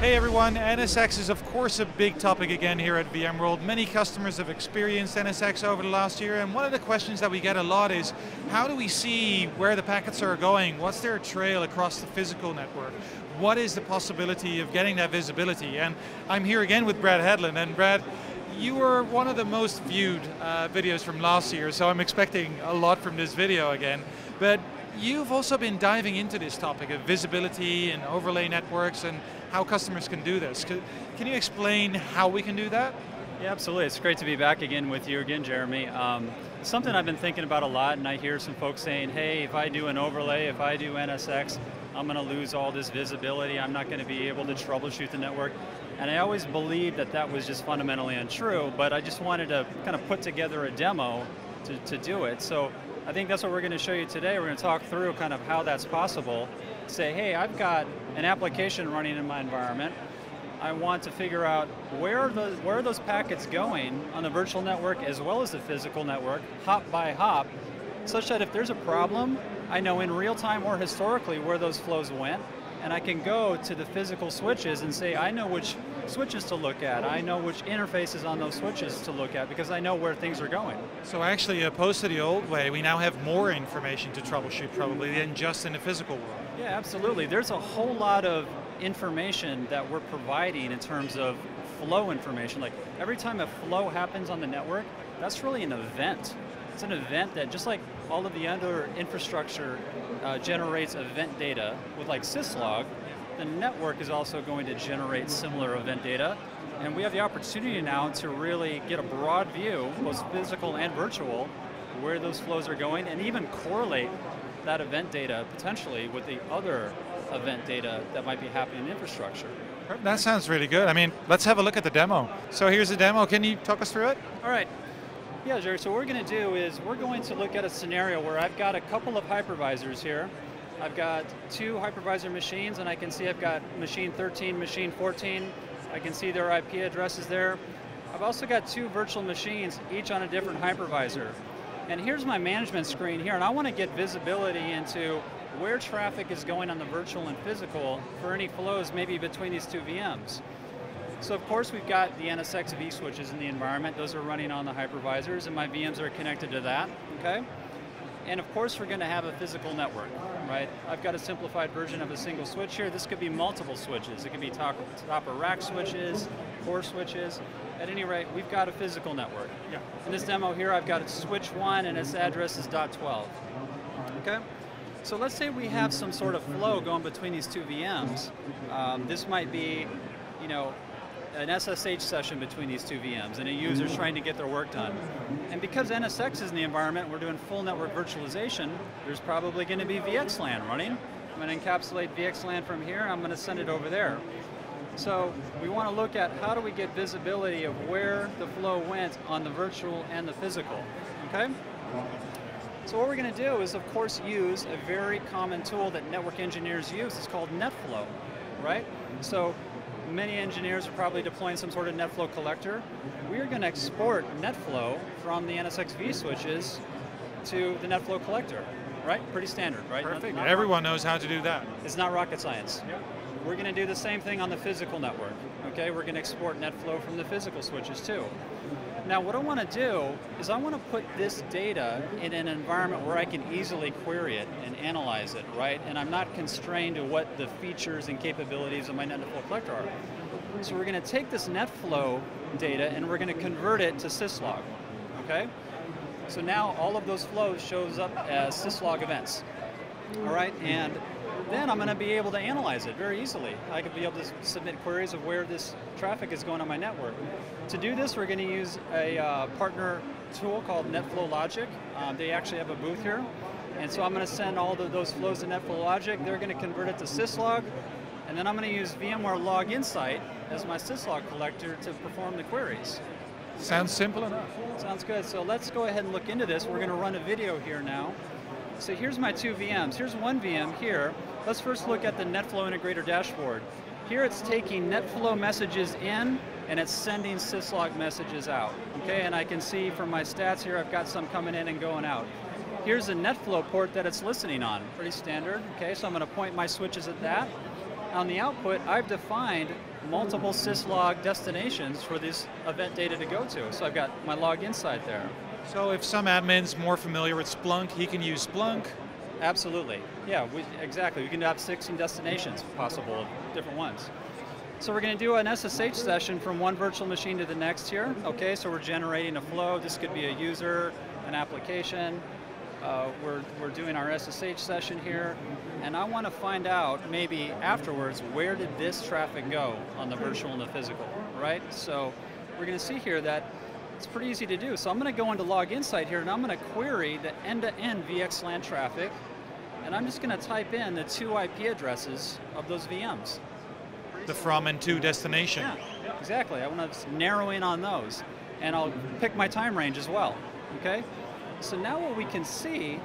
Hey everyone, NSX is of course a big topic again here at VMworld. Many customers have experienced NSX over the last year, and one of the questions that we get a lot is, how do we see where the packets are going? What's their trail across the physical network? What is the possibility of getting that visibility? And I'm here again with Brad Hedlund, and Brad, you were one of the most viewed videos from last year, so I'm expecting a lot from this video again. But you've also been diving into this topic of visibility and overlay networks and how customers can do this. Can you explain how we can do that? Yeah, absolutely. It's great to be back again with you again, Jeremy. Something I've been thinking about a lot, and I hear some folks saying, hey, if I do an overlay, if I do NSX, I'm going to lose all this visibility. I'm not going to be able to troubleshoot the network. And I always believed that that was just fundamentally untrue, but I just wanted to kind of put together a demo to do it. So I think that's what we're going to show you today. We're going to talk through kind of how that's possible. Say, hey, I've got an application running in my environment. I want to figure out where are those packets going on the virtual network as well as the physical network, hop by hop, such that if there's a problem, I know in real time or historically where those flows went, and I can go to the physical switches and say, I know which switches to look at, I know which interfaces on those switches to look at, because I know where things are going. So actually, opposed to the old way, we now have more information to troubleshoot probably than just in the physical world. Yeah, absolutely. There's a whole lot of information that we're providing in terms of flow information. Like every time a flow happens on the network, that's really an event. It's an event that, just like all of the other infrastructure generates event data with like syslog, the network is also going to generate similar event data. And we have the opportunity now to really get a broad view, both physical and virtual, where those flows are going, and even correlate that event data potentially with the other event data that might be happening in infrastructure. That sounds really good. I mean, let's have a look at the demo. So here's the demo. Can you talk us through it? All right. Yeah, Jerry, so what we're going to do is we're going to look at a scenario where I've got a couple of hypervisors here. I've got two hypervisor machines, and I can see I've got machine 13, machine 14. I can see their IP addresses there. I've also got two virtual machines, each on a different hypervisor. And here's my management screen here, and I want to get visibility into where traffic is going on the virtual and physical for any flows maybe between these two VMs. So of course we've got the NSX vSwitches in the environment. Those are running on the hypervisors, and my VMs are connected to that, okay? And of course we're going to have a physical network, right? I've got a simplified version of a single switch here. This could be multiple switches. It could be top of rack switches, core switches. At any rate, we've got a physical network. Yeah. In this demo here, I've got switch 1 and its address is .12. Okay? So let's say we have some sort of flow going between these two VMs. This might be, you know, an SSH session between these two VMs, and a user's trying to get their work done. And because NSX is in the environment, we're doing full network virtualization, there's probably going to be VXLAN running. I'm going to encapsulate VXLAN from here, and I'm going to send it over there. So we want to look at how do we get visibility of where the flow went on the virtual and the physical, okay? So what we're going to do is, of course, use a very common tool that network engineers use. It's called NetFlow, right? So many engineers are probably deploying some sort of NetFlow collector. We're going to export NetFlow from the NSX vSwitches to the NetFlow collector, right? Pretty standard, right? Perfect. Everyone knows how to do that. It's not rocket science. Yeah. We're going to do the same thing on the physical network, okay? We're going to export NetFlow from the physical switches too. Now what I want to do is I want to put this data in an environment where I can easily query it and analyze it, right? And I'm not constrained to what the features and capabilities of my NetFlow collector are. So we're going to take this NetFlow data and we're going to convert it to syslog, okay? So now all of those flows shows up as syslog events, all right? And then I'm going to be able to analyze it very easily. I could be able to submit queries of where this traffic is going on my network. To do this, we're going to use a partner tool called NetFlow Logic. They actually have a booth here. And so I'm going to send all those flows to NetFlow Logic. They're going to convert it to syslog. And then I'm going to use VMware Log Insight as my syslog collector to perform the queries. Sounds simple enough. Sounds good. So let's go ahead and look into this. We're going to run a video here now. So here's my two VMs. Here's one VM here. Let's first look at the NetFlow Integrator dashboard. Here it's taking NetFlow messages in and it's sending syslog messages out. Okay, and I can see from my stats here I've got some coming in and going out. Here's a NetFlow port that it's listening on, pretty standard. Okay, so I'm going to point my switches at that. On the output, I've defined multiple syslog destinations for this event data to go to. So I've got my log insight there. So if some admin's more familiar with Splunk, he can use Splunk. Absolutely. Yeah, exactly. We can have 16 destinations possible, different ones. So we're going to do an SSH session from one virtual machine to the next here. Okay, so we're generating a flow. This could be a user, an application. We're doing our SSH session here, and I want to find out maybe afterwards where did this traffic go on the virtual and the physical, right? So we're going to see here that it's pretty easy to do. So I'm going to go into Log Insight here, and I'm going to query the end-to-end VXLAN traffic, and I'm just going to type in the 2 IP addresses of those VMs. The from and to destination. Yeah, exactly. I want to narrow in on those, and I'll pick my time range as well. Okay. So now what we can see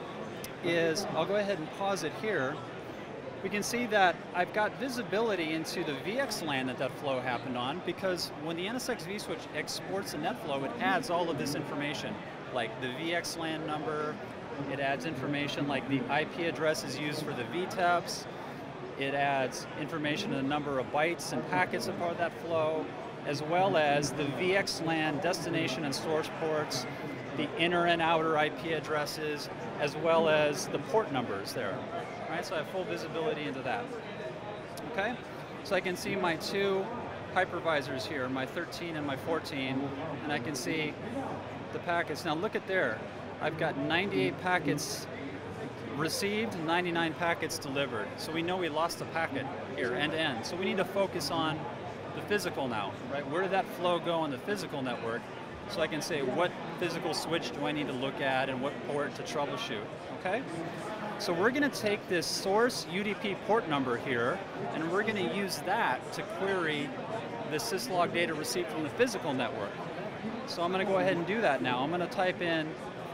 is, I'll go ahead and pause it here. We can see that I've got visibility into the VXLAN that flow happened on, because when the NSX vSwitch exports a NetFlow, it adds all of this information, like the VXLAN number, it adds information like the IP addresses used for the VTEPs, it adds information on the number of bytes and packets of part of that flow, as well as the VXLAN destination and source ports, the inner and outer IP addresses, as well as the port numbers there. Right, so I have full visibility into that. Okay, so I can see my 2 hypervisors here, my 13 and my 14, and I can see the packets. Now look at there, I've got 98 packets received, 99 packets delivered. So we know we lost a packet here end to end. So we need to focus on the physical now, right? Where did that flow go on the physical network? So I can say what physical switch do I need to look at and what port to troubleshoot, okay? So we're going to take this source UDP port number here, and we're going to use that to query the syslog data received from the physical network. So I'm going to go ahead and do that now. I'm going to type in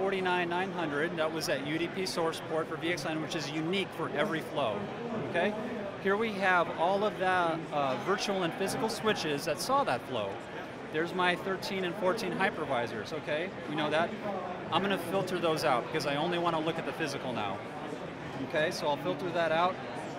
49900, that was that UDP source port for VXLAN, which is unique for every flow, okay? Here we have all of the virtual and physical switches that saw that flow. There's my 13 and 14 hypervisors, okay? We know that. I'm going to filter those out because I only want to look at the physical now. Okay, so I'll filter that out,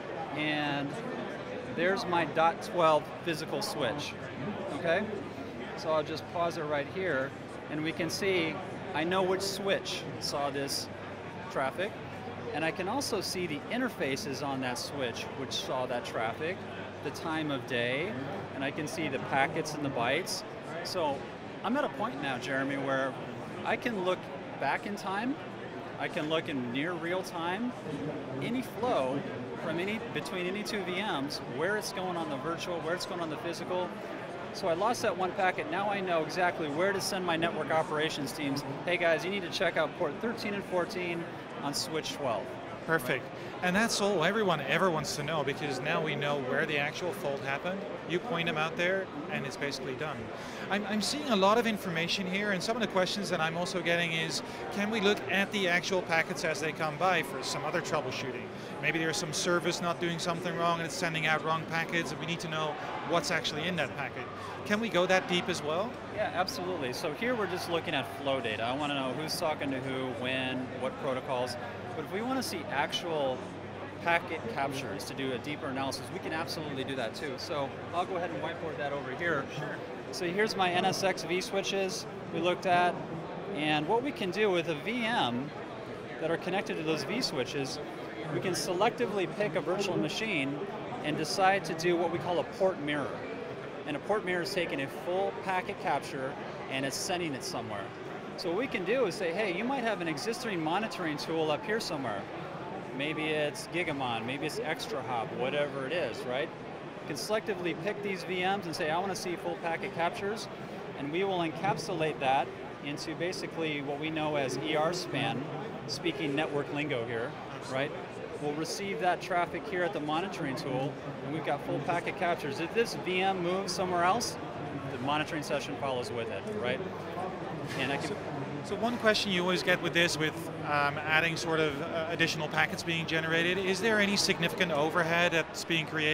and there's my .12 physical switch, okay? So I'll just pause it right here, and we can see I know which switch saw this traffic, and I can also see the interfaces on that switch which saw that traffic, the time of day, and I can see the packets and the bytes. So I'm at a point now, Jeremy, where I can look back in time, I can look in near real time, any flow from between any 2 VMs, where it's going on the virtual, where it's going on the physical. So I lost that 1 packet, now I know exactly where to send my network operations teams. Hey guys, you need to check out port 13 and 14 on switch 12. Perfect. And that's all everyone ever wants to know, because now we know where the actual fault happened. You point them out there, and it's basically done. I'm seeing a lot of information here, and some of the questions that I'm also getting is, can we look at the actual packets as they come by for some other troubleshooting? Maybe there's some service not doing something wrong and it's sending out wrong packets, and we need to know what's actually in that packet. Can we go that deep as well? Yeah, absolutely. So here we're just looking at flow data. I want to know who's talking to who, when, what protocols. But if we want to see actual packet captures to do a deeper analysis, we can absolutely do that too. So I'll go ahead and whiteboard that over here. Sure. So here's my NSX vSwitches we looked at, and what we can do with a VM that are connected to those vSwitches, we can selectively pick a virtual machine and decide to do what we call a port mirror. And a port mirror is taking a full packet capture and it's sending it somewhere. So what we can do is say, hey, you might have an existing monitoring tool up here somewhere. Maybe it's Gigamon, maybe it's ExtraHop, whatever it is, right? You can selectively pick these VMs and say, I want to see full packet captures, and we will encapsulate that into basically what we know as ER span, speaking network lingo here, right? We'll receive that traffic here at the monitoring tool, and we've got full packet captures. If this VM moves somewhere else, the monitoring session follows with it, right? And I can. So one question you always get with this, with adding sort of additional packets being generated, is there any significant overhead that's being created?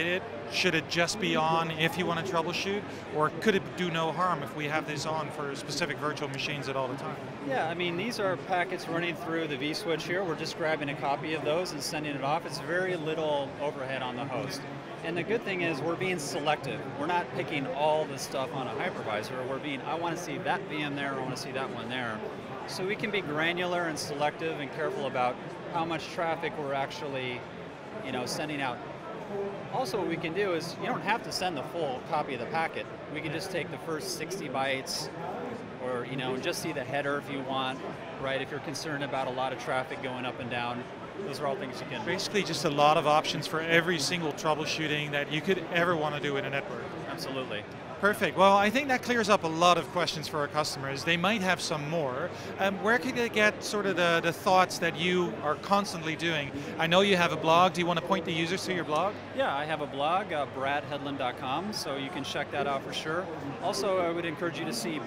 should it just be on if you want to troubleshoot, or could it do no harm if we have this on for specific virtual machines at all the time? Yeah, I mean, these are packets running through the vSwitch here. We're just grabbing a copy of those and sending it off. It's very little overhead on the host. And the good thing is we're being selective. We're not picking all the stuff on a hypervisor. We're being, I want to see that VM there, I want to see that one there. So we can be granular and selective and careful about how much traffic we're actually, sending out. Also, what we can do is, you don't have to send the full copy of the packet. We can just take the first 60 bytes, or just see the header if you want, right? If you're concerned about a lot of traffic going up and down, those are all things you can do. Basically just a lot of options for every single troubleshooting that you could ever want to do in a network. Absolutely. Perfect. Well, I think that clears up a lot of questions for our customers. They might have some more. Where can they get sort of the thoughts that you are constantly doing? I know you have a blog. Do you want to point the users to your blog? Yeah, I have a blog, bradhedlund.com, so you can check that out for sure. Also, I would encourage you to see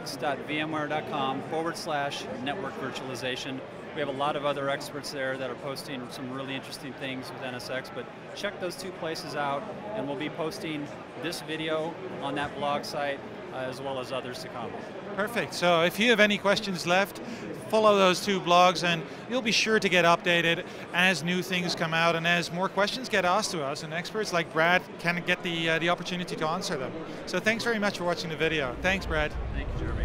blogs.vmware.com/network virtualization. We have a lot of other experts there that are posting some really interesting things with NSX, but check those two places out, and we'll be posting this video on that blog site, as well as others to come. Perfect. So if you have any questions left, follow those two blogs and you'll be sure to get updated as new things come out and as more questions get asked to us, and experts like Brad can get the opportunity to answer them. So thanks very much for watching the video. Thanks, Brad. Thank you, Jeremy.